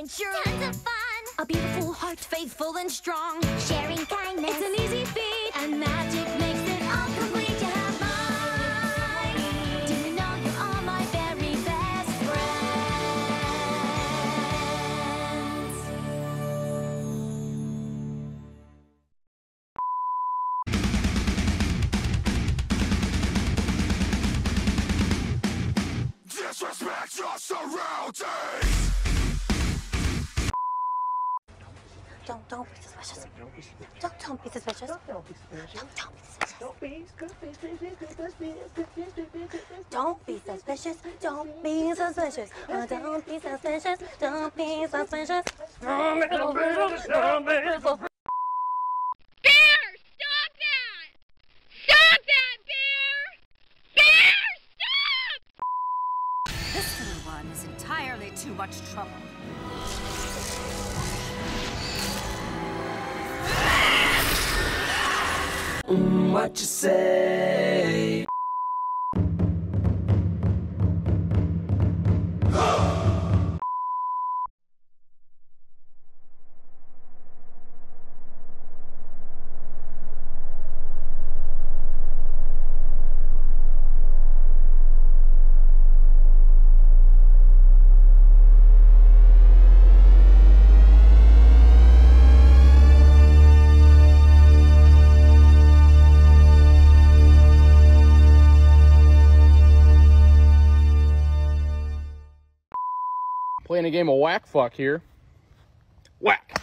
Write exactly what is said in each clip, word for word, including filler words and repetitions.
adventure, tons of fun, a beautiful heart, faithful and strong, sharing kindness. It's an easy feat, and magic makes it all complete. You have mine. Do you know you are my very best friends? Disrespect your surroundings! Don't, don't be suspicious. Don't, don't be suspicious. Don't be suspicious. Don't be suspicious. Don't be suspicious. Don't be suspicious. Uh, Don't be suspicious. Don't be suspicious. Don't be suspicious. Don't be suspicious. Bear! Stop that! Stop that, Bear! Bear! Stop! This little one is entirely too much trouble. Mm, what you say? Playing a game of whack fuck here. Whack.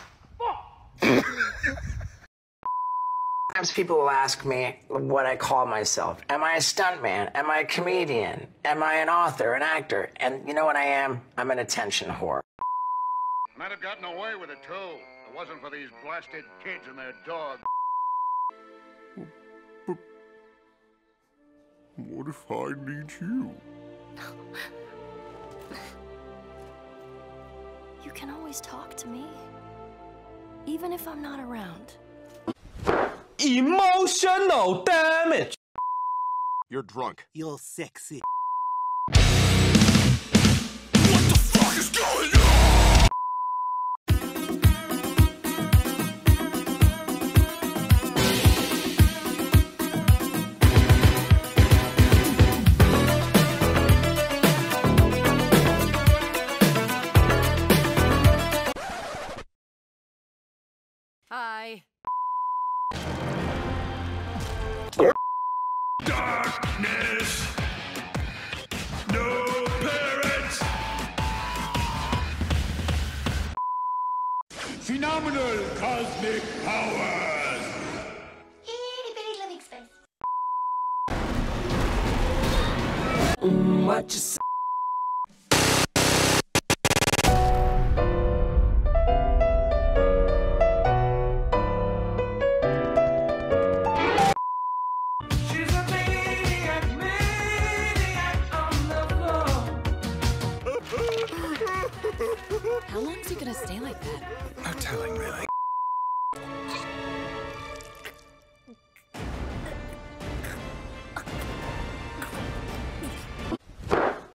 Sometimes people will ask me what I call myself. Am I a stuntman? Am I a comedian? Am I an author, an actor? And you know what I am? I'm an attention whore. Might have gotten away with it, too. If it wasn't for these blasted kids and their dog. What if I need you? You can always talk to me, even if I'm not around. Emotional damage. You're drunk. You're sexy. What the fuck is going on? Hi. Darkness. No parents. Phenomenal cosmic powers. Itty bitty living space. Mm, what you say? How long is he gonna stay like that? No telling, really.